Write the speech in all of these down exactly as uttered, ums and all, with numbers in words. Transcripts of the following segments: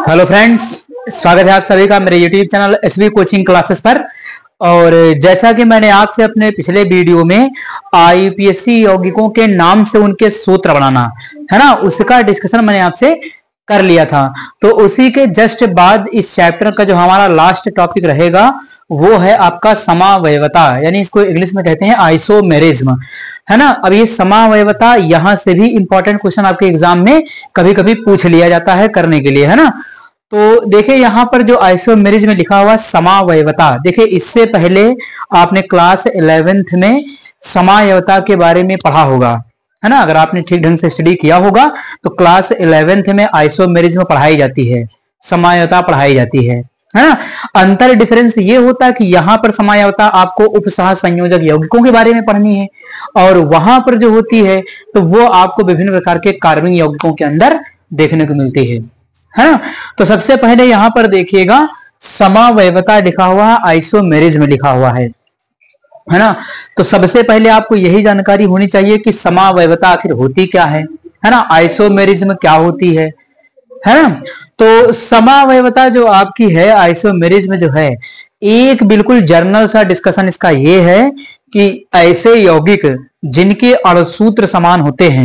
Hello friends, स्वागत है आप सभी का मेरे YouTube channel SB coaching classes पर। और जैसा कि मैंने आपसे अपने पिछले वीडियो में आईपीएससी यौगिकों के नाम से उनके सूत्र बनाना है ना, उसका डिस्कशन मैंने आपसे कर लिया था। तो उसी के जस्ट बाद इस चैप्टर का जो हमारा लास्ट टॉपिक रहेगा वो है आपका समावयवता, यानी इसको इंग्लिश में कहते हैं आइसोमेरिज्म, है ना। अब ये समावयवता यहां से भी इंपॉर्टेंट क्वेश्चन आपके एग्जाम में कभी कभी पूछ लिया जाता है करने के लिए, है ना। तो देखिए यहाँ पर जो आइसोमेरिज्म में लिखा हुआ समावयवता, देखिए इससे पहले आपने क्लास इलेवेंथ में समावयवता के बारे में पढ़ा होगा, है ना। अगर आपने ठीक ढंग से स्टडी किया होगा तो क्लास इलेवेंथ में आइसोमेरिज्म पढ़ाई जाती है, समावयवता पढ़ाई जाती है, है ना। अंतर डिफरेंस ये होता है कि यहाँ पर समावयवता आपको उपसह संयोजक यौगिकों के बारे में पढ़नी है, और वहां पर जो होती है तो वो आपको विभिन्न प्रकार के कार्बनिक यौगिकों के अंदर देखने को मिलती है, है ना। तो सबसे पहले यहां पर देखिएगा समावयवता लिखा हुआ, आइसोमेरिज्म लिखा हुआ है, है ना। तो सबसे पहले आपको यही जानकारी होनी चाहिए कि समावयवता आखिर होती क्या है, है ना। आइसोमेरिज्म क्या होती है, है ना। तो समावयवता जो आपकी है, आइसोमेरिज्म जो है, एक बिल्कुल जर्नल सा डिस्कशन इसका ये है कि ऐसे यौगिक जिनके अणुसूत्र समान होते हैं,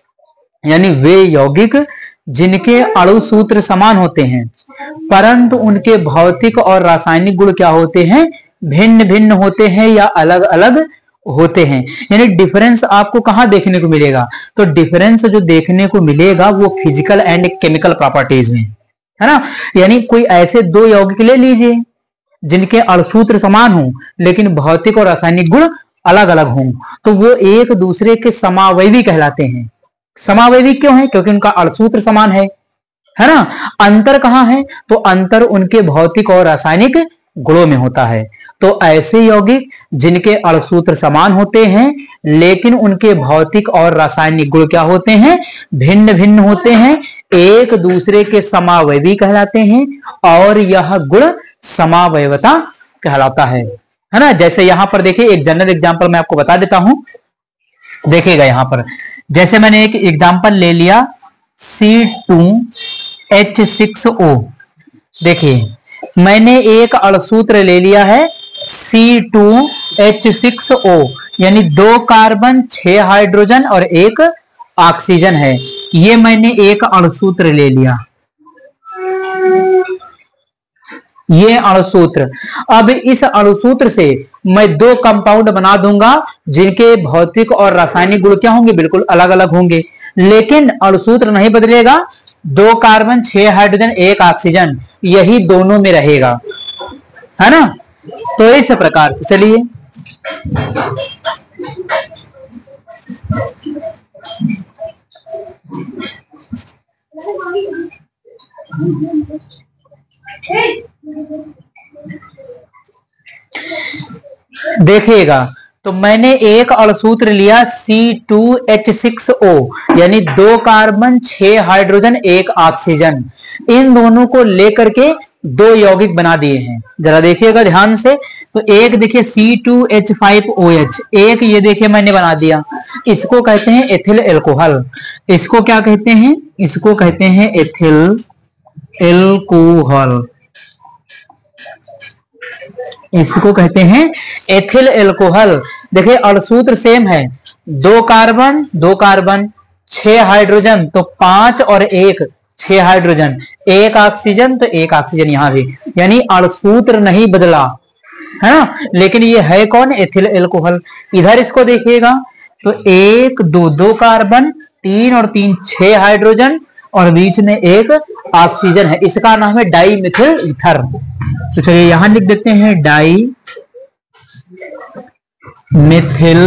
यानी वे यौगिक जिनके अणुसूत्र समान होते हैं परंतु उनके भौतिक और रासायनिक गुण क्या होते हैं, भिन्न भिन्न होते हैं या अलग अलग होते हैं। यानी डिफरेंस आपको कहां देखने को मिलेगा, तो डिफरेंस जो देखने को मिलेगा वो फिजिकल एंड केमिकल प्रॉपर्टीज में, है ना। यानी कोई ऐसे दो यौगिक ले लीजिए जिनके अणुसूत्र समान हो लेकिन भौतिक और रासायनिक गुण अलग अलग हों, तो वो एक दूसरे के समावयवी कहलाते हैं। समावयवी क्यों है, क्योंकि उनका अणुसूत्र समान है, है ना। अंतर कहां है, तो अंतर उनके भौतिक और रासायनिक गुणों में होता है। तो ऐसे यौगिक जिनके अणुसूत्र समान होते हैं लेकिन उनके भौतिक और रासायनिक गुण क्या होते हैं, भिन्न भिन्न होते हैं, एक दूसरे के समावयवी कहलाते हैं, और यह गुण समावयवता कहलाता है, है ना। जैसे यहां पर देखिए एक जनरल एग्जांपल मैं आपको बता देता हूं, देखिएगा यहां पर जैसे मैंने एक एग्जांपल ले लिया C two H six O. देखिए मैंने एक अणुसूत्र ले लिया है C two H six O, यानी दो कार्बन छह हाइड्रोजन और एक ऑक्सीजन है। ये मैंने एक अणुसूत्र ले लिया, ये अणुसूत्र। अब इस अणुसूत्र से मैं दो कंपाउंड बना दूंगा जिनके भौतिक और रासायनिक गुण क्या होंगे, बिल्कुल अलग अलग होंगे, लेकिन अणुसूत्र नहीं बदलेगा। दो कार्बन छह हाइड्रोजन एक ऑक्सीजन यही दोनों में रहेगा, है ना। तो इस प्रकार से चलिए देखिएगा, तो मैंने एक अणुसूत्र लिया C two H six O, यानी दो कार्बन छह हाइड्रोजन एक ऑक्सीजन, इन दोनों को लेकर के दो यौगिक बना दिए हैं। जरा देखिएगा ध्यान से, तो एक देखिए C two H five O H, एक ये देखिए मैंने बना दिया, इसको कहते हैं एथिल एल्कोहल। इसको क्या कहते हैं, इसको कहते हैं एथिल एल्कोहल, इसको कहते हैं एथिल एल्कोहल। देखिए अणुसूत्र सेम है, दो कार्बन दो कार्बन छह हाइड्रोजन तो पांच और एक छह हाइड्रोजन, एक ऑक्सीजन तो एक ऑक्सीजन यहां भी, यानी अणुसूत्र नहीं बदला, है ना। लेकिन ये है कौन, एथिल एल्कोहल। इधर इसको देखिएगा तो एक दो दो कार्बन, तीन और तीन छह हाइड्रोजन और बीच में एक ऑक्सीजन है, इसका नाम है डाई मिथिल ईथर। तो चलिए यहां लिख देते हैं डाई मिथिल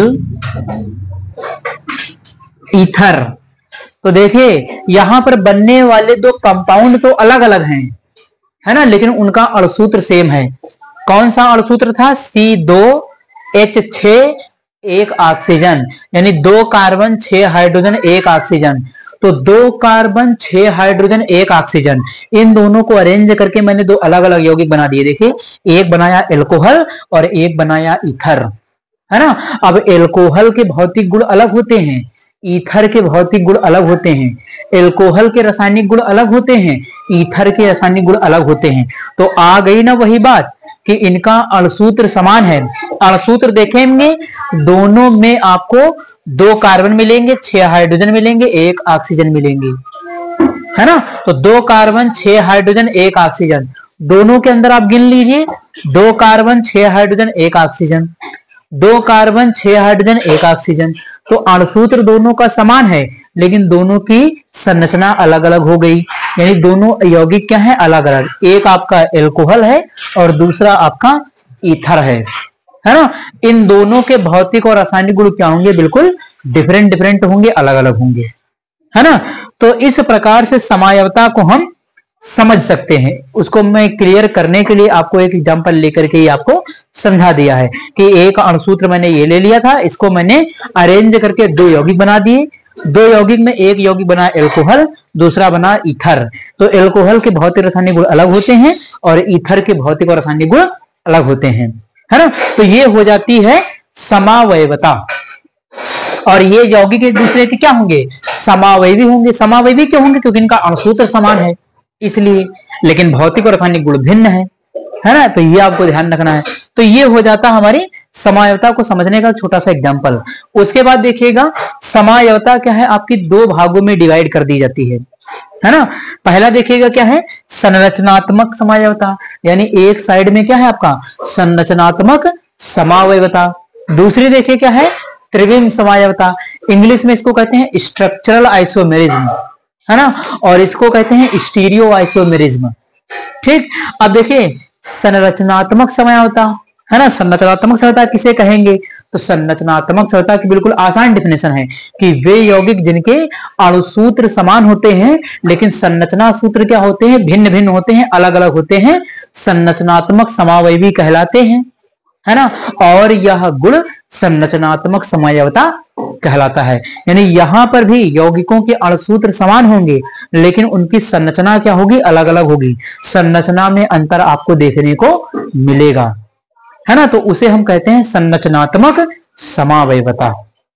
ईथर। तो देखिए यहां पर बनने वाले दो कंपाउंड तो अलग अलग हैं, है ना, लेकिन उनका अणुसूत्र सेम है। कौन सा अणुसूत्र था, सी दो एच छह एक ऑक्सीजन, यानी दो कार्बन छह हाइड्रोजन एक ऑक्सीजन। तो दो कार्बन छह हाइड्रोजन एक ऑक्सीजन, इन दोनों को अरेंज करके मैंने दो अलग अलग यौगिक बना दिए। देखिए एक बनाया एल्कोहल और एक बनाया ईथर, है ना। अब एल्कोहल के भौतिक गुण अलग होते हैं, ईथर के भौतिक गुण अलग होते हैं, एल्कोहल के रासायनिक गुण अलग होते हैं, ईथर के रासायनिक गुण अलग होते हैं। तो आ गई ना वही बात कि इनका अणुसूत्र समान है। अणुसूत्र देखेंगे, दोनों में आपको दो कार्बन मिलेंगे, छह हाइड्रोजन मिलेंगे, एक ऑक्सीजन मिलेंगे, है ना। तो दो कार्बन, छह हाइड्रोजन, एक ऑक्सीजन, दोनों के अंदर आप गिन लीजिए, दो कार्बन, छह हाइड्रोजन, एक ऑक्सीजन, दो कार्बन, छह हाइड्रोजन, एक ऑक्सीजन। तो अणुसूत्र दोनों का समान है, लेकिन दोनों की संरचना अलग अलग हो गई, यानी दोनों यौगिक क्या है, अलग अलग। एक आपका एल्कोहल है और दूसरा आपका ईथर है, है ना। इन दोनों के भौतिक और रासायनिक गुण क्या होंगे, बिल्कुल डिफरेंट डिफरेंट होंगे, अलग अलग होंगे, है ना। तो इस प्रकार से समायवता को हम समझ सकते हैं। उसको मैं क्लियर करने के लिए आपको एक एग्जांपल लेकर के ही आपको समझा दिया है कि एक अणुसूत्र मैंने ये ले लिया था, इसको मैंने अरेंज करके दो यौगिक बना दिए। दो यौगिक में एक यौगिक बना एल्कोहल, दूसरा बना ईथर। तो एल्कोहल के भौतिक रासायनिक गुण अलग होते हैं और ईथर के भौतिक और रासायनिक गुण अलग होते हैं, है ना। तो ये हो जाती है समावयवता। और ये यौगिक एक दूसरे के क्या होंगे, समावयवी होंगे। समावयवी क्यों होंगे, क्योंकि इनका अणुसूत्र समान है इसलिए, लेकिन भौतिक और रासायनिक गुण भिन्न है, है ना। तो ये आपको ध्यान रखना है। तो ये हो जाता हमारी समायवता को समझने का छोटा सा एग्जांपल। उसके बाद देखिएगा, समायवता क्या है, आपकी दो भागों में डिवाइड कर दी जाती है, है ना। पहला देखिएगा क्या है, संरचनात्मक समायवता, यानी एक साइड में क्या है आपका संरचनात्मक समावयवता। दूसरी देखिए क्या है, त्रिविम समायवता, इंग्लिश में इसको कहते हैं स्ट्रक्चरल आइसोमेरिज्म, है ना, और इसको कहते हैं स्टीरियो आइसोमेरिज्म। ठीक, अब देखिए संरचनात्मक समायवता, है ना। संरचनात्मक समायवता किसे कहेंगे, तो संरचनात्मक समायवता की बिल्कुल आसान डिफिनेशन है कि वे यौगिक जिनके अणुसूत्र समान होते हैं लेकिन संरचना सूत्र क्या होते हैं, भिन्न भिन्न होते हैं, अलग अलग होते हैं, संरचनात्मक समावयवी कहलाते हैं, है ना। और यह गुण संरचनात्मक समायवता कहलाता है। यानी यहां पर भी यौगिकों के अणुसूत्र समान होंगे लेकिन उनकी संरचना क्या होगी, अलग अलग होगी। संरचना में अंतर आपको देखने को मिलेगा, है ना। तो उसे हम कहते हैं संरचनात्मक समावयवता।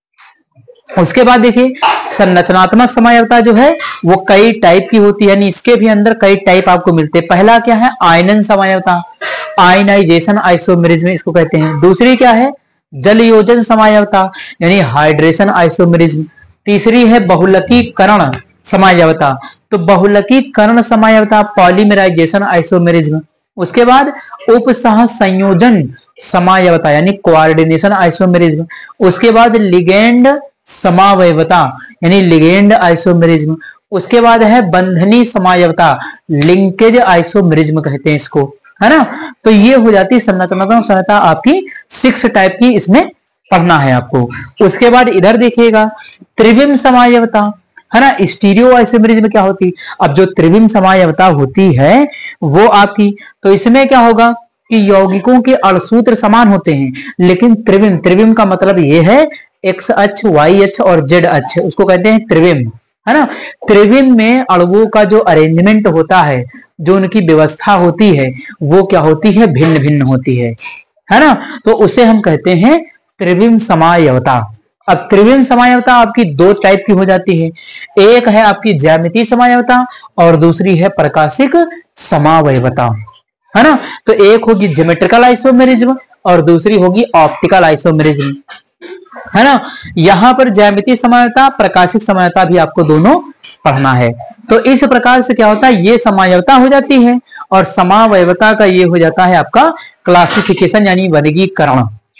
उसके बाद देखिए संरचनात्मक समायवता जो है वो कई टाइप की होती है, यानी इसके भी अंदर कई टाइप आपको मिलते हैं। पहला क्या है, आयनन समायवता, आयनाइजेशन आइसोमेरिज्म इसको कहते हैं। दूसरी क्या है, जलयोजन समायवता, यानी हाइड्रेशन आइसोमेरिज्म। तीसरी है बहुलकीकरण समायवता, तो बहुलकीकरण समायवता, पॉलीमराइजेशन आइसोमेरिज्म। उसके बाद उपसह संयोजन समायवता, यानी कोऑर्डिनेशन आइसोमेरिज्म। उसके बाद लिगेंड समावयवता, यानी लिगेंड आइसोमेरिज्म। उसके बाद है बंधनी समायवता, लिंकेज आइसोमेरिज्म कहते हैं इसको, है ना। तो ये हो जाती है संरचनात्मक समायवता आपकी सिक्स टाइप की, इसमें पढ़ना है आपको। उसके बाद इधर देखिएगा त्रिविम समायवता, है ना। स्टीरियो आइसोमेरिज्म क्या होती, अब जो त्रिविम समायवता होती है वो आपकी, तो इसमें क्या होगा कि यौगिकों के अणुसूत्र समान होते हैं लेकिन त्रिविम, त्रिविम का मतलब ये है एक्स अक्ष, वाई अक्ष और जेड अक्ष, उसको कहते हैं त्रिविम, है ना। त्रिविम में अणुओं का जो अरेंजमेंट होता है, जो उनकी व्यवस्था होती है वो क्या होती है, भिन्न भिन्न होती है, है ना। तो उसे हम कहते हैं त्रिविम समायवता। अब त्रिविम समायवता आपकी दो टाइप की हो जाती है, एक है आपकी ज्यामितीय समायवता और दूसरी है प्रकाशिक समावयवता, है ना। तो एक होगी ज्योमेट्रिकल आइसोमेरिज्म और दूसरी होगी ऑप्टिकल आइसोमेरिज्म, है ना। यहां पर ज्यामितीय समायवता, प्रकाशिक समायवता भी आपको दोनों पढ़ना है। तो इस प्रकार से क्या होता है, ये समायवता हो जाती है और समावयवता का ये हो जाता है आपका क्लासिफिकेशन, यानी वर्गीकरण,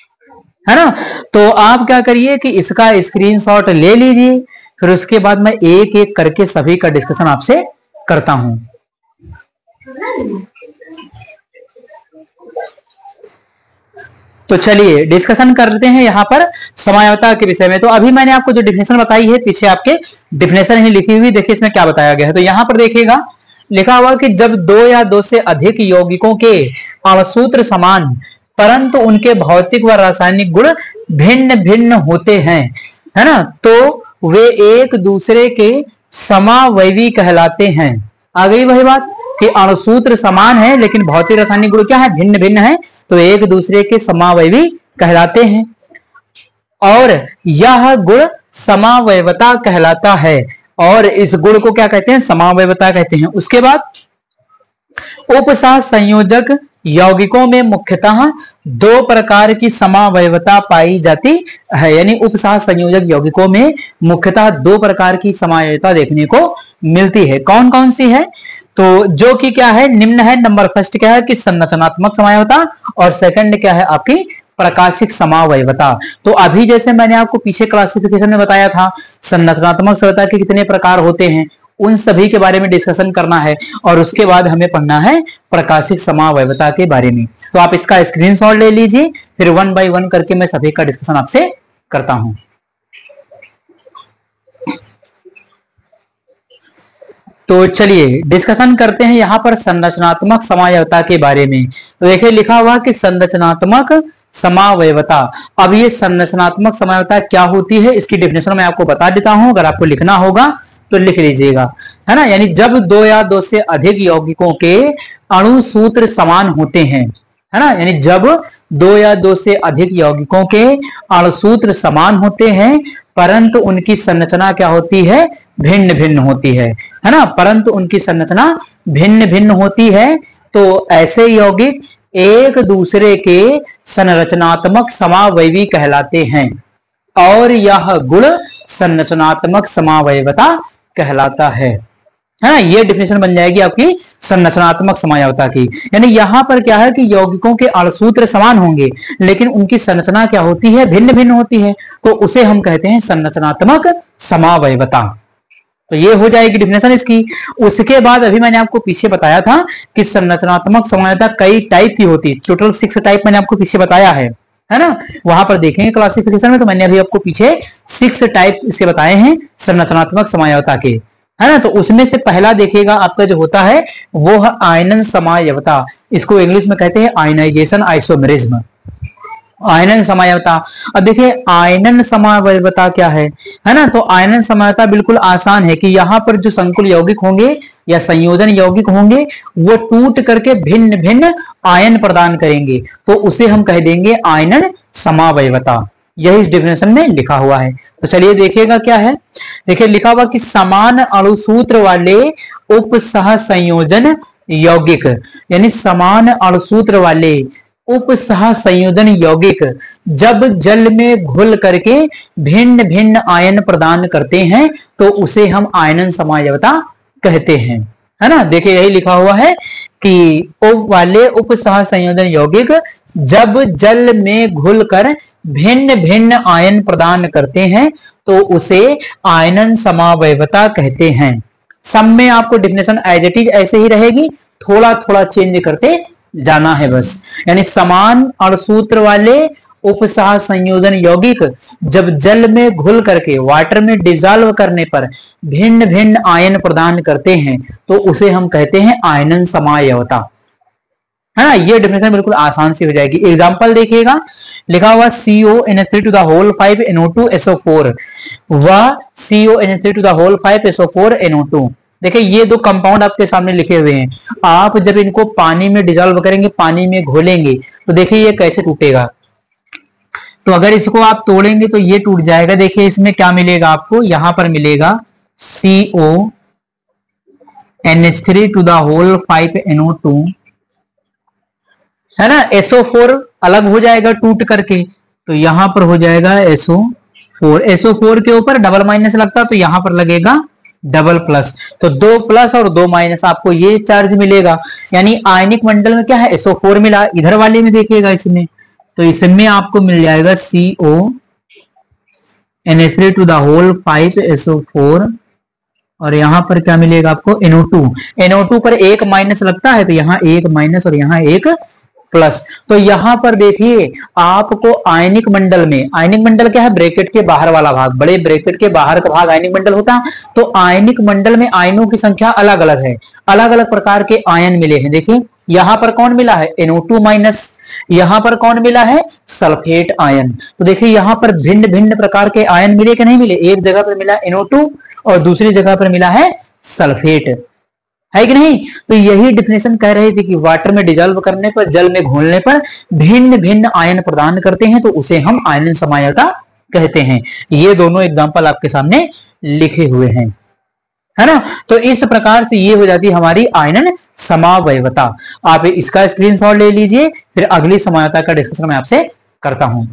है ना। तो आप क्या करिए कि इसका स्क्रीनशॉट ले लीजिए, फिर उसके बाद मैं एक एक करके सभी का डिस्कशन आपसे करता हूं। तो चलिए डिस्कशन करते हैं यहाँ पर समायवता के विषय में। तो अभी मैंने आपको जो डिफिनेशन बताई है, पीछे आपके डिफिनेशन ही लिखी हुई, देखिए इसमें क्या बताया गया है। तो यहाँ पर देखिएगा लिखा हुआ कि जब दो या दो से अधिक यौगिकों के अणुसूत्र समान परंतु उनके भौतिक व रासायनिक गुण भिन्न भिन्न होते हैं, है ना, तो वे एक दूसरे के समावयवी कहलाते हैं। आ गई वही बात कि अणुसूत्र समान है लेकिन भौतिक रासायनिक गुण क्या है, भिन्न भिन्न है, तो एक दूसरे के समावयवी कहलाते हैं। और यह गुण समावयवता कहलाता है। और इस गुण को क्या कहते हैं? समावयवता कहते हैं। उसके बाद उपसह संयोजक यौगिकों में मुख्यतः दो प्रकार की समावयवता पाई जाती है। यानी उपसह संयोजक यौगिकों में मुख्यतः दो प्रकार की समावयवता देखने को मिलती है। कौन कौन सी है? तो जो कि क्या है, निम्न है। नंबर फर्स्ट क्या है कि संरचनात्मक समावयवता, और सेकंड क्या है आपकी प्रकाशिक समावयवता। तो अभी जैसे मैंने आपको पीछे क्लासिफिकेशन में बताया था संरचनात्मक समावयवता के कितने प्रकार होते हैं, उन सभी के बारे में डिस्कशन करना है, और उसके बाद हमें पढ़ना है प्रकाशिक समावयवता के बारे में। तो आप इसका स्क्रीनशॉट ले लीजिए, फिर वन बाय वन करके मैं सभी का डिस्कशन आपसे करता हूं। तो चलिए डिस्कशन करते हैं यहां पर संरचनात्मक समावयवता के बारे में। तो देखिए लिखा हुआ कि संरचनात्मक समावयवता। अब ये संरचनात्मक समावयवता क्या होती है इसकी डेफिनेशन मैं आपको बता देता हूं, अगर आपको लिखना होगा तो लिख लीजिएगा, है ना। यानी जब दो या दो से अधिक यौगिकों के अणु सूत्र समान होते हैं, है ना, यानी जब दो या दो से अधिक यौगिकों के अणु सूत्र समान होते हैं परंतु उनकी संरचना क्या होती है? भिन्न भिन्न होती है, है ना। परंतु उनकी संरचना भिन्न भिन्न होती है, तो ऐसे यौगिक एक दूसरे के संरचनात्मक समावयवी कहलाते हैं, और यह गुण संरचनात्मक समावयवता कहलाता है, है ना। ये डिफिनेशन बन जाएगी आपकी संरचनात्मक समावयवता की। यानी यहां पर क्या है कि यौगिकों के अणुसूत्र समान होंगे लेकिन उनकी संरचना क्या होती है? भिन्न भिन्न होती है, तो उसे हम कहते हैं संरचनात्मक समावयवता। तो ये हो जाएगी डिफिनेशन इसकी। उसके बाद अभी मैंने आपको पीछे बताया था कि संरचनात्मक समावयवता कई टाइप की होती है, टोटल सिक्स टाइप मैंने आपको पीछे बताया है, है ना। वहां पर देखेंगे क्लासिफिकेशन में, तो मैंने अभी आपको पीछे सिक्स टाइप इसके बताए हैं संरचनात्मक समावयवता के, है ना। तो उसमें से पहला देखिएगा आपका जो होता है वो है आयनन समावयवता। इसको इंग्लिश में कहते हैं आयनाइजेशन आइसोमेरिज्म, आयनन समावयवता। अब देखिए आयनन समावयवता क्या है, है ना। तो आयनन समावयवता बिल्कुल आसान है कि यहाँ पर जो संकुल यौगिक होंगे या संयोजन यौगिक होंगे वो टूट करके भिन्न भिन्न आयन प्रदान करेंगे, तो उसे हम कह देंगे आयनन समावयवता। यही इस डेफिनेशन में लिखा हुआ है। तो चलिए देखिएगा क्या है। देखिए लिखा हुआ कि समान अणुसूत्र वाले उपसह संयोजन यौगिक, यानी समान अणुसूत्र वाले उपसह संयोजन यौगिक जब जल में घुल करके भिन्न भिन्न आयन प्रदान करते हैं तो उसे हम आयनन समावयवता कहते हैं, है ना। देखिए यही लिखा हुआ है कि उप वाले उपसह संयोजन यौगिक जब जल में घुलकर भिन्न भिन्न आयन प्रदान करते हैं तो उसे आयनन समावयवता कहते हैं। सब में आपको डेफिनेशन एज इट इज ऐसे ही रहेगी, थोड़ा थोड़ा चेंज करते जाना है बस। यानी समान अणुसूत्र वाले उपसह संयोजन यौगिक जब जल में घुल करके वाटर में डिजॉल्व करने पर भिन्न भिन्न आयन प्रदान करते हैं तो उसे हम कहते हैं आयनन समावयवता, है ना। ये डेफिनेशन बिल्कुल आसान से हो जाएगी। एग्जांपल देखिएगा, लिखा हुआ C O N H three two the whole five N O two S O four व C O N H three two the whole five S O four N O two. देखिए ये दो compound आपके सामने लिखे हुए हैं, आप जब इनको पानी में डिजॉल्व करेंगे, पानी में घोलेंगे तो देखिए ये कैसे टूटेगा। तो अगर इसको आप तोड़ेंगे तो ये टूट जाएगा। देखिए इसमें क्या मिलेगा आपको, यहां पर मिलेगा C O N H three two the whole five N O two, है ना। एस ओ फोर अलग हो जाएगा टूट करके, तो यहां पर हो जाएगा S O four. S O four के ऊपर डबल माइनस लगता तो यहां पर लगेगा डबल प्लस, तो दो प्लस और दो माइनस आपको ये चार्ज मिलेगा। यानी आयनिक मंडल में क्या है, एस ओ फोर मिला। इधर वाले में देखिएगा इसमें, तो इसमें आपको मिल जाएगा C O N H three two the whole five S O four, और यहां पर क्या मिलेगा आपको N O two. N O two पर एक माइनस लगता है तो यहाँ एक माइनस और यहाँ एक प्लस। तो यहां पर देखिए आपको आयनिक मंडल में, आयनिक मंडल क्या है, ब्रैकेट के बाहर वाला भाग, बड़े ब्रैकेट के बाहर का भाग आयनिक मंडल होता है। तो आयनिक मंडल में आयनों की संख्या अलग अलग है, अलग अलग प्रकार के आयन मिले हैं। देखिए यहां पर कौन मिला है, एन ओ टू माइनस। यहां पर कौन मिला है, सल्फेट आयन। तो देखिए यहां पर भिन्न भिन्न प्रकार के आयन मिले कि नहीं मिले। एक जगह पर मिला एन ओ टू और दूसरी जगह पर मिला है सल्फेट, है कि नहीं। तो यही डिफिनेशन कह रहे थे कि वाटर में डिजॉल्व करने पर, जल में घोलने पर भिन्न भिन्न आयन प्रदान करते हैं तो उसे हम आयनन समावयवता कहते हैं। ये दोनों एग्जाम्पल आपके सामने लिखे हुए हैं, है ना। तो इस प्रकार से ये हो जाती है हमारी आयनन समावयवता। आप इसका स्क्रीनशॉट ले लीजिए, फिर अगली समावयवता का डिस्कशन मैं आपसे करता हूं।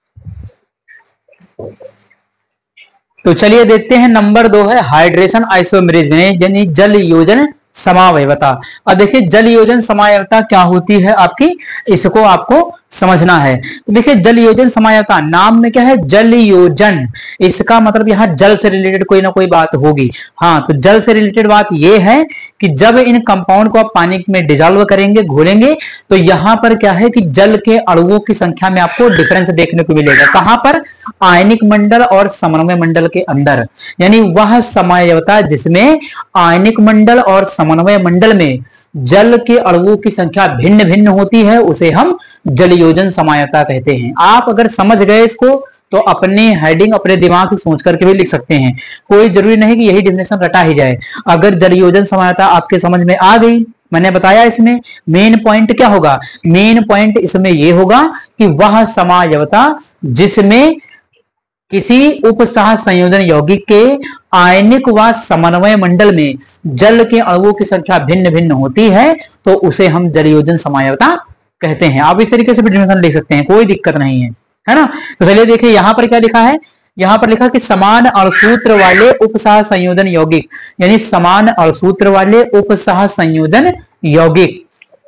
तो चलिए देखते हैं, नंबर दो है हाइड्रेशन आइसोमेरिज्म यानी जल योजन समावयवता। अब देखिए जल योजन समावयवता क्या होती है आपकी, इसको आपको समझना है। तो देखिए जल योजन समावयवता, नाम में क्या है जल योजन, इसका मतलब यहाँ जल से रिलेटेड कोई ना कोई बात होगी। हाँ, तो जल से रिलेटेड बात ये है कि जब इन कंपाउंड को आप पानी में डिजॉल्व करेंगे, घोलेंगे, तो यहाँ पर क्या है कि जल के अणुओं की संख्या में आपको डिफरेंस देखने को मिलेगा। कहां पर, आयनिक मंडल और समन्वय मंडल के अंदर, यानी वह समावयवता जिसमें आयनिक मंडल और समन्वय मंडल में जल के अणुओं की संख्या भिन्न भिन्न होती है, उसे हम जल योजन समावयवता कहते हैं। आप अगर समझ गए इसको तो अपने हेडिंग अपने दिमाग से सोच करके भी लिख सकते हैं, कोई जरूरी नहीं कि यही डेफिनेशन रटा ही जाए। अगर जल योजन समावयवता आपके समझ में आ गई, मैंने बताया इसमें मेन पॉइंट क्या होगा, मेन पॉइंट इसमें यह होगा कि वह समावयवता जिसमें किसी उपसह संयोजन यौगिक के आयनिक व समन्वय मंडल में जल के अणुओं की संख्या भिन्न भिन्न होती है, तो उसे हम जल योजन समावयवता कहते हैं। आप इस तरीके से भी डेफिनेशन लिख सकते हैं, कोई दिक्कत नहीं है, है ना। तो चलिए देखिए यहां पर क्या लिखा है, यहां पर लिखा कि समान अणुसूत्र वाले उपसह संयोजन यौगिक, यानी समान अणुसूत्र वाले उपसह संयोजन यौगिक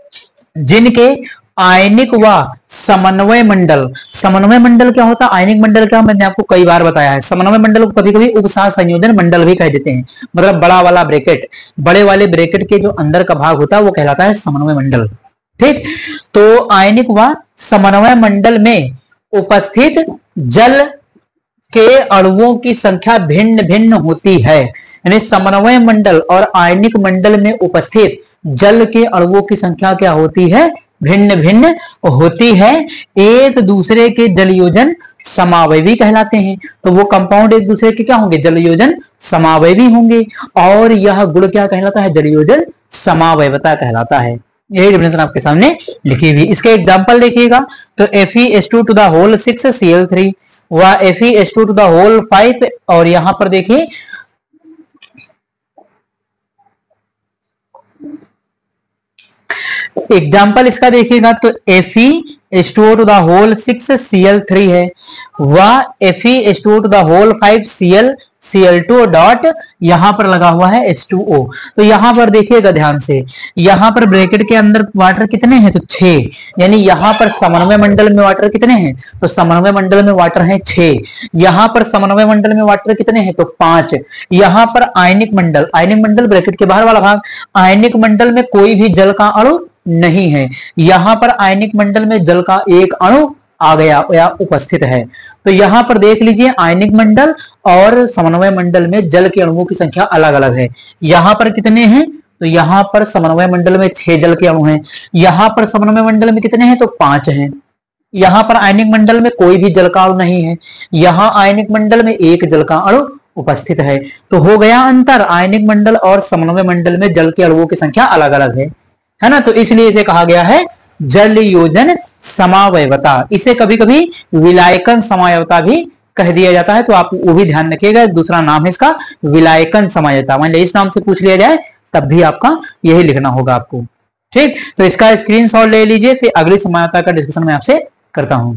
जिनके आयनिक व समन्वय मंडल, समन्वय मंडल क्या होता है, आयनिक मंडल क्या, मैंने आपको कई बार बताया है। समन्वय मंडल को कभी कभी उपसह संयोजन मंडल भी कह देते हैं, मतलब बड़ा वाला ब्रैकेट, बड़े वाले ब्रैकेट के जो अंदर का भाग होता है वो कहलाता है समन्वय मंडल। ठीक, तो आयनिक व समन्वय मंडल में उपस्थित जल के अणुओं की संख्या भिन्न भिन्न होती है, यानी समन्वय मंडल और आयनिक मंडल में उपस्थित जल के अणुओं की संख्या क्या होती है, भिन्न भिन्न होती है, एक दूसरे के जल योजन समावयवी कहलाते हैं। तो वो कंपाउंड एक दूसरे के क्या होंगे, जल योजन समावयवी होंगे, और यह गुण क्या कहलाता है, जल योजन समावयवता कहलाता है। यही डेफिनेशन आपके सामने लिखी हुई। इसके एग्जांपल देखिएगा, तो Fe two the whole six C L three व Fe two the whole five, और यहां पर देखिए एग्जाम्पल इसका देखिएगा, तो Fe H two O two the whole six C L three है व Fe H two O two the whole five C L C L two dot यहां पर लगा हुआ है एच टू ओ। तो यहां पर देखिएगा ध्यान से, यहां पर ब्रैकेट के अंदर वाटर कितने हैं, तो छह, यानी यहां पर समन्वय मंडल में वाटर कितने हैं, तो समन्वय मंडल में वाटर है छह, यहां पर समन्वय मंडल में वाटर कितने हैं, तो पांच, यहां पर आयनिक मंडल, आयनिक मंडल ब्रैकेट के बाहर वाला भाग, आयनिक मंडल में कोई भी जल का अणु नहीं है, यहां पर आयनिक मंडल में जल का एक अणु आ गया या उपस्थित है। तो यहां पर देख लीजिए आयनिक मंडल और समन्वय मंडल में जल के अणुओं की संख्या अलग अलग है। यहां पर कितने हैं, तो यहां पर समन्वय मंडल में छह जल के अणु हैं, यहां पर समन्वय मंडल में कितने हैं, तो पांच हैं, यहां पर आयनिक मंडल में कोई भी जल का अणु नहीं है, यहां आयनिक मंडल में एक जल का अणु उपस्थित है। तो हो गया अंतर, आयनिक मंडल और समन्वय मंडल में जल के अणुओं की संख्या अलग अलग है, है ना। तो इसलिए इसे कहा गया है जल योजन समावयवता। इसे कभी कभी विलायकन समावयवता भी कह दिया जाता है, तो आप वो भी ध्यान रखिएगा, दूसरा नाम है इसका विलायकन समावयवता। मान लीजिए इस नाम से पूछ लिया जाए तब भी आपका यही लिखना होगा आपको। ठीक, तो इसका स्क्रीनशॉट ले लीजिए, फिर अगली समावयवता का डिस्कशन मैं आपसे करता हूं।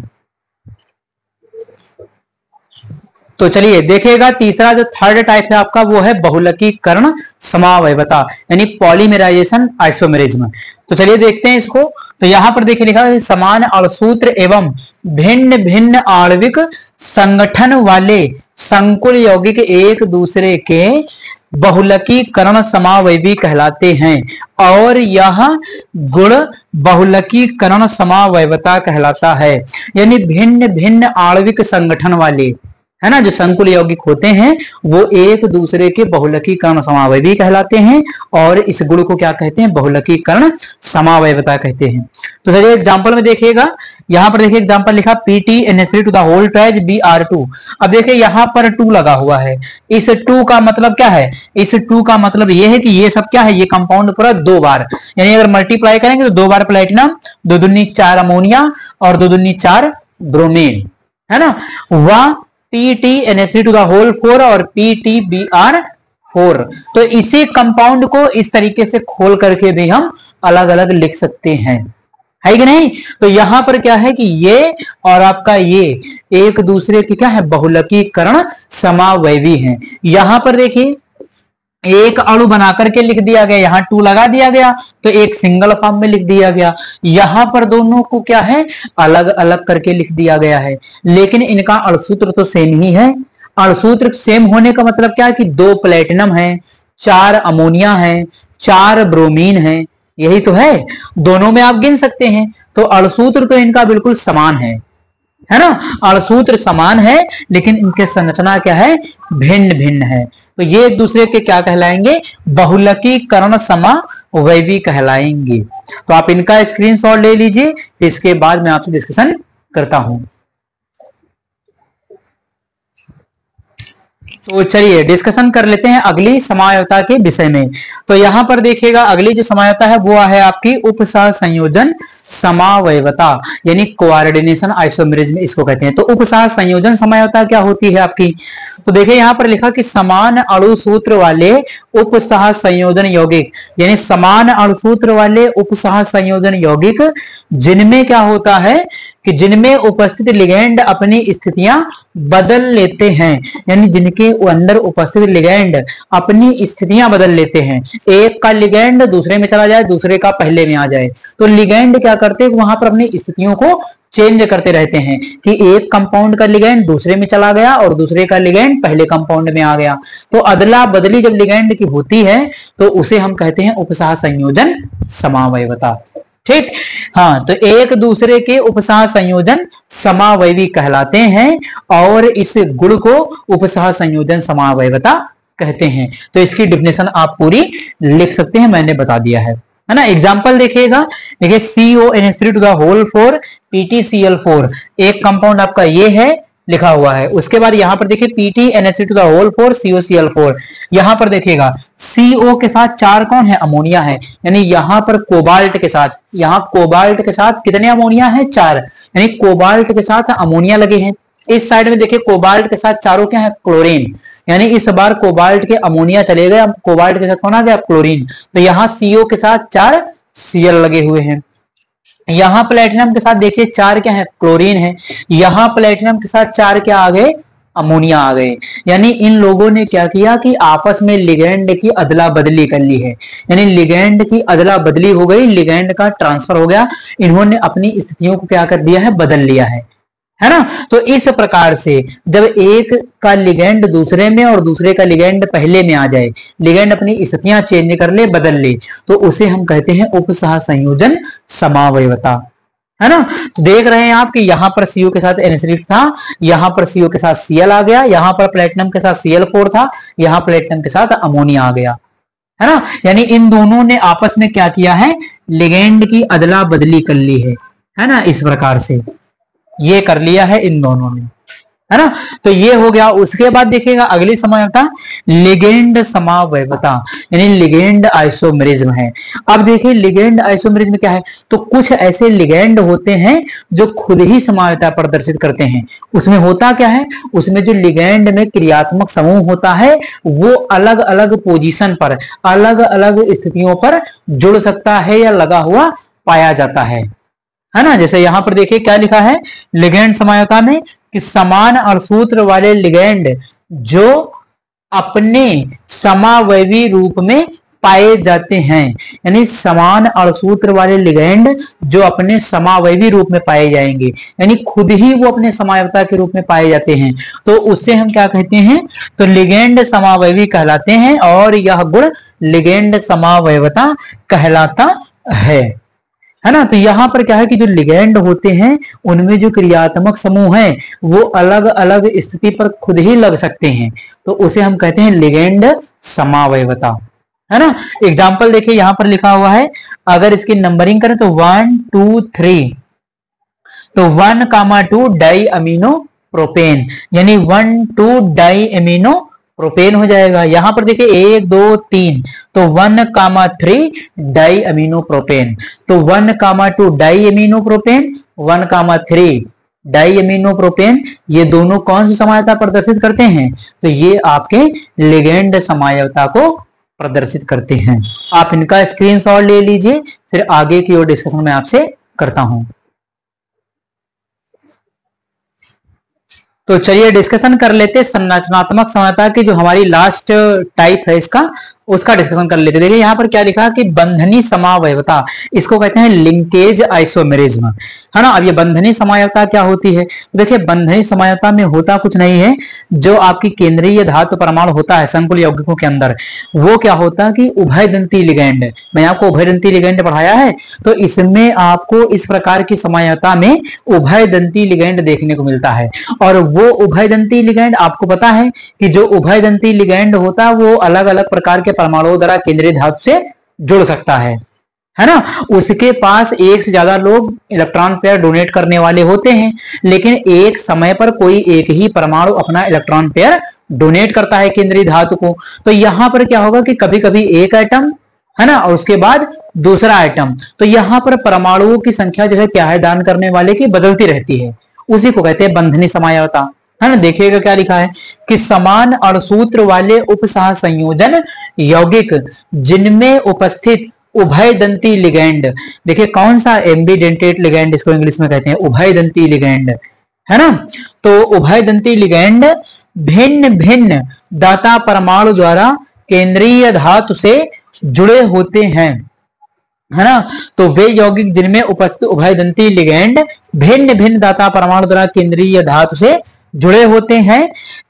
तो चलिए देखिएगा, तीसरा जो थर्ड टाइप है आपका वो है बहुलकीकरण समावयवता, यानी पॉलीमराइजेशन आइसोमेरिज्म। तो चलिए देखते हैं इसको। तो यहां पर देखिए लिखा है समान अणुसूत्र एवं भिन्न भिन्न आणविक संगठन वाले संकुल यौगिक एक दूसरे के बहुलकीकरण समावयवी कहलाते हैं, और यह गुण बहुलकीकरण समावयवता कहलाता है। यानी भिन्न भिन्न आणविक संगठन वाले, है ना, जो संकुल यौगिक होते हैं वो एक दूसरे के बहुलकीकरण समावयवी कहलाते हैं, और इस गुण को क्या कहते हैं, बहुलकीकरण समावयवता कहते हैं। तो चलिए एग्जांपल में देखिएगा, यहां पर देखिए एग्जांपल लिखा P T N H three two the whole twice B R two. अब देखिए यहां पर टू लगा हुआ है, इस टू का मतलब क्या है, इस टू का मतलब ये है कि ये सब क्या है, ये कंपाउंड पूरा दो बार, यानी अगर मल्टीप्लाई करेंगे तो दो बार प्लेटिनम, दो दुनी चार अमोनिया और दो दुनी चार ब्रोमीन, है ना। वह P T N S three two the whole four और P T B R four. तो इसी कंपाउंड को इस तरीके से खोल करके भी हम अलग अलग लिख सकते हैं, है कि नहीं। तो यहां पर क्या है कि ये और आपका ये एक दूसरे की क्या है, बहुलकीकरण समावयवी हैं। यहां पर देखिए एक अणु बना करके लिख दिया गया, यहां टू लगा दिया गया तो एक सिंगल फॉर्म में लिख दिया गया। यहां पर दोनों को क्या है, अलग अलग करके लिख दिया गया है, लेकिन इनका अणुसूत्र तो सेम ही है। अणुसूत्र सेम होने का मतलब क्या है कि दो प्लेटिनम है, चार अमोनिया है, चार ब्रोमीन है, यही तो है। दोनों में आप गिन सकते हैं, तो अणुसूत्र तो इनका बिल्कुल समान है, है ना। अणुसूत्र समान है लेकिन इनके संरचना क्या है, भिन्न भिन्न है। तो ये एक दूसरे के क्या कहलाएंगे, बहुलकीकरण समावयवी कहलाएंगे। तो आप इनका स्क्रीनशॉट ले लीजिए, इसके बाद मैं आपसे डिस्कशन करता हूं। तो चलिए डिस्कशन कर लेते हैं अगली समावयवता के विषय में। तो यहां पर देखिएगा अगली जो समावयवता है वो है आपकी उपसह संयोजन समावयवता, यानी कोऑर्डिनेशन आइसोमेरिज्म इसको कहते हैं। तो उपसह संयोजन समावयवता क्या होती है आपकी, तो देखिए यहां पर लिखा कि समान अणुसूत्र वाले उपसह संयोजन यौगिक, यानी समान अणुसूत्र वाले उपसह संयोजन यौगिक जिनमें क्या होता है कि जिनमें उपस्थित लिगैंड अपनी स्थितियां बदल लेते हैं, यानी जिनके अंदर उपस्थित लिगैंड अपनी स्थितियां बदल लेते हैं। एक का लिगैंड दूसरे में चला जाए, दूसरे का पहले में आ जाए, तो लिगैंड क्या करते हैं, वहां पर अपनी स्थितियों को चेंज करते रहते हैं कि एक कंपाउंड का लिगैंड दूसरे में चला गया और दूसरे का लिगैंड पहले कंपाउंड में आ गया। तो अदला बदली जब लिगैंड की होती है तो उसे हम कहते हैं उपसह संयोजन समावयवता, ठीक। हाँ, तो एक दूसरे के उपसह संयोजन समावयवी कहलाते हैं और इस गुण को उपसह संयोजन समावयवता कहते हैं। तो इसकी डिफिनेशन आप पूरी लिख सकते हैं, मैंने बता दिया है, है ना। एग्जाम्पल देखिएगा, देखिए C O N H three two the whole four P T C L four, एक कंपाउंड आपका ये है लिखा हुआ है। उसके बाद यहां पर देखिए P T N H three two the whole four C O C L four, यहां पर देखिएगा सी ओ के साथ चार कौन है, अमोनिया है, यानी यहां पर कोबाल्ट के साथ, यहां कोबाल्ट के साथ कितने अमोनिया है, चार, यानी कोबाल्ट के साथ अमोनिया लगे हैं। इस साइड में देखिए कोबाल्ट के साथ चारों क्या है, क्लोरीन, यानी इस बार कोबाल्ट के अमोनिया चले गए, अब कोबाल्ट के साथ कौन आ गया, क्लोरीन। तो यहाँ सीओ के साथ चार सीएल लगे हुए हैं। यहाँ प्लेटिनम के साथ देखिए चार क्या है, क्लोरीन है। यहाँ प्लेटिनम के साथ चार क्या आ गए, अमोनिया आ गए। यानी इन लोगों ने क्या किया कि आपस में लिगैंड की अदला बदली कर ली है, यानी लिगैंड की अदला बदली हो गई, लिगैंड का ट्रांसफर हो गया, इन्होंने अपनी स्थितियों को क्या कर दिया है, बदल लिया है, है ना। तो इस प्रकार से जब एक का लिगैंड दूसरे में और दूसरे का लिगैंड पहले में आ जाए, लिगैंड अपनी स्थितियां चेंज कर ले, बदल ले, तो उसे हम कहते हैं उपसह संयोजन समावयवता, है ना। तो देख रहे हैं आप कि यहाँ पर सीओ के साथ एन एच थ्री था, यहाँ पर सीओ के साथ सीएल आ गया, यहाँ पर प्लेटिनम के साथ सी एल फोर था, यहाँ प्लेटिनम के साथ अमोनिया आ गया, है ना। यानी इन दोनों ने आपस में क्या किया है, लिगैंड की अदला बदली कर ली है, है ना। इस प्रकार से ये कर लिया है इन दोनों ने, है ना। तो ये हो गया। उसके बाद देखिएगा अगली समावयवता लिगेंड समावयवता, यानी लिगेंड आइसोमेरिज्म है। अब देखिए लिगेंड आइसोमेरिज्म क्या है, तो कुछ ऐसे लिगेंड होते हैं जो खुद ही समावयवता प्रदर्शित करते हैं। उसमें होता क्या है, उसमें जो लिगेंड में क्रियात्मक समूह होता है वो अलग अलग पोजीशन पर, अलग अलग स्थितियों पर जुड़ सकता है या लगा हुआ पाया जाता है, है ना। जैसे यहां पर देखिए क्या लिखा है लिगेंड समावयवता में कि समान अणुसूत्र वाले लिगेंड जो अपने समावयवी रूप में पाए जाते हैं, यानी समान अणुसूत्र वाले लिगेंड जो अपने समावयवी रूप में पाए जाएंगे, यानी खुद ही वो अपने समावयवता के रूप में पाए जाते हैं, तो उससे हम क्या कहते हैं, तो लिगेंड समावयवी कहलाते हैं और यह गुण लिगेंड समावयवता कहलाता है, है ना। तो यहां पर क्या है कि जो लिगेंड होते हैं उनमें जो क्रियात्मक समूह हैं वो अलग अलग स्थिति पर खुद ही लग सकते हैं, तो उसे हम कहते हैं लिगेंड समावयवता, है ना। एग्जाम्पल देखिए यहां पर लिखा हुआ है, अगर इसकी नंबरिंग करें तो वन टू थ्री, तो one comma two di amino propane, यानी one two di amino propane हो जाएगा। यहां पर देखिए एक दो तीन, तो one comma three di amino propane, तो one comma two di amino propane, one comma three di amino propane, ये दोनों कौन सी समायता प्रदर्शित करते हैं? तो ये आपके लिगेंड समायता को प्रदर्शित करते हैं। आप इनका स्क्रीनशॉट ले लीजिए, फिर आगे की ओर डिस्कशन में आपसे करता हूं। तो चलिए डिस्कशन कर लेते संरचनात्मक समायता की, जो हमारी लास्ट टाइप है इसका, उसका डिस्कशन कर लेते। देखिए यहाँ पर क्या लिखा कि बंधनी समावयवता, इसको कहते हैं लिंकेज आइसोमेरिज्म, है ना। अब ये बंधनी समावयवता क्या होती है? देखिए बंधनी समावयवता में होता कुछ नहीं है, जो आपकी केंद्रीय धातु परमाणु होता है संकुल यौगिकों के अंदर, वो क्या होता है कि उभयदंती लिगैंड, मैं आपको उभयदंती लिगैंड पढ़ाया है, तो इसमें आपको इस प्रकार की समावयवता में उभयदंती लिगैंड देखने को मिलता है। और वो उभयदंती लिगैंड आपको पता है कि जो उभयदंती लिगैंड होता है वो अलग अलग प्रकार के परमाणुओं द्वारा केंद्रीय धातु से जुड़ सकता है, है ना। उसके पास एक से ज्यादा लोग इलेक्ट्रॉन पेयर डोनेट करने वाले होते हैं, लेकिन एक समय पर कोई एक ही परमाणु अपना इलेक्ट्रॉन पेयर डोनेट करता है केंद्रीय धातु को। तो यहां पर क्या होगा कि कभी कभी एक एटम, है ना, और उसके बाद दूसरा आइटम, तो यहां पर परमाणुओं की संख्या जो है क्या है, दान करने वाले की बदलती रहती है, उसी को कहते हैं बंधनी समावयवता, है ना। देखिएगा क्या लिखा है कि समान अणुसूत्र वाले उपसह संयोजन यौगिक जिनमें उपस्थित उभयदंती लिगैंड, देखिए कौन सा, एम्बिडेंटेट लिगैंड इसको इंग्लिश में कहते हैं, उभयदंती लिगैंड, है ना। तो उभयदंती लिगैंड भिन्न भिन्न दाता परमाणु द्वारा केंद्रीय धातु से जुड़े होते हैं, है ना। तो वे यौगिक जिनमें उपस्थित उभयदंती लिगैंड भिन्न भिन्न दाता परमाणु द्वारा केंद्रीय धातु से जुड़े होते हैं,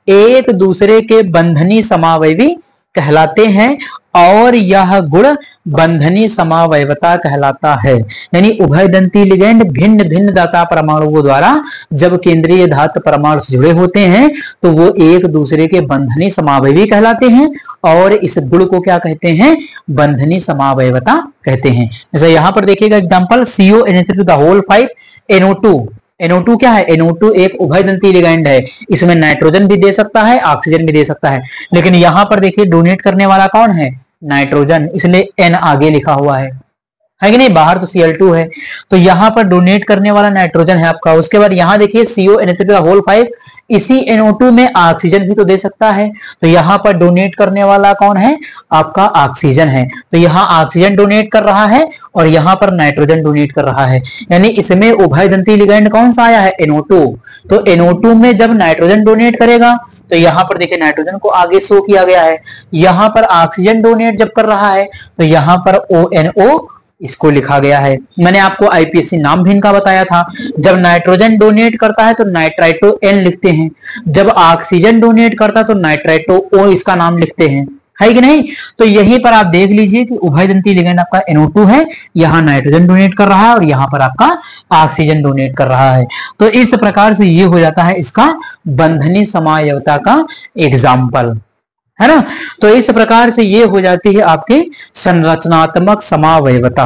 एक दूसरे के बंधनी समावयवी कहलाते हैं, और यह गुण बंधनी समावयवता कहलाता है। यानी उभयदंती लिगैंड भिन्न भिन्न दाता परमाणुओं द्वारा जब केंद्रीय धातु परमाणु से जुड़े होते हैं तो वो एक दूसरे के बंधनी समावयवी कहलाते हैं, और इस गुण को क्या कहते हैं, बंधनी समावयवता कहते हैं। जैसे यहां पर देखिएगा example, C O N H three two the whole five N O two, N O two क्या है, एन ओ टू एक उभयदंती लिगैंड है, इसमें नाइट्रोजन भी दे सकता है, ऑक्सीजन भी दे सकता है, लेकिन यहां पर देखिए डोनेट करने वाला कौन है, नाइट्रोजन, इसलिए एन आगे लिखा हुआ है, है कि नहीं, बाहर तो सी एल टू है, तो यहां पर डोनेट करने वाला नाइट्रोजन है आपका। उसके बाद यहां देखिए C O N H three whole five, इसी एन ओ टू में ऑक्सीजन भी तो दे सकता है, तो यहां पर डोनेट करने वाला कौन है, आपका ऑक्सीजन है, तो यहां ऑक्सीजन डोनेट कर रहा है और यहां पर नाइट्रोजन डोनेट कर रहा है, यानी इसमें उभयदंती लिगैंड कौन सा आया है, एन ओ टू। तो एन ओ टू में जब नाइट्रोजन डोनेट करेगा तो यहां पर देखिए नाइट्रोजन को आगे शो किया गया है, यहां पर ऑक्सीजन डोनेट जब कर रहा है तो यहां पर ओ एन ओ इसको लिखा गया है। मैंने आपको आई पी एस सी नाम भी इनका बताया था, जब नाइट्रोजन डोनेट करता है तो नाइट्राइटो एन लिखते हैं, जब ऑक्सीजन डोनेट करता है तो नाइट्राइटो ओ इसका नाम लिखते हैं, है कि नहीं। तो यहीं पर आप देख लीजिए कि उभयदंती लिगैंड आपका एन ओ टू है, यहाँ नाइट्रोजन डोनेट कर रहा है और यहाँ पर आपका ऑक्सीजन डोनेट कर रहा है। तो इस प्रकार से ये हो जाता है इसका बंधनी समावयवता का एग्जाम्पल, है ना। तो इस प्रकार से ये हो जाती है आपकी संरचनात्मक समावयवता,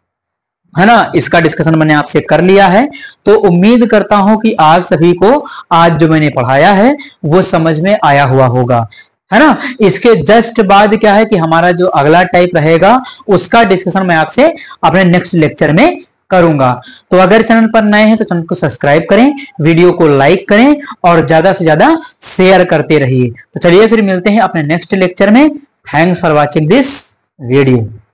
है ना। इसका डिस्कशन मैंने आपसे कर लिया है, तो उम्मीद करता हूं कि आप सभी को आज जो मैंने पढ़ाया है वो समझ में आया हुआ होगा, है ना। इसके जस्ट बाद क्या है कि हमारा जो अगला टाइप रहेगा उसका डिस्कशन मैं आपसे अपने नेक्स्ट लेक्चर में करूंगा। तो अगर चैनल पर नए हैं तो चैनल को सब्सक्राइब करें, वीडियो को लाइक करें और ज्यादा से ज्यादा शेयर करते रहिए। तो चलिए फिर मिलते हैं अपने नेक्स्ट लेक्चर में। Thanks for watching this video.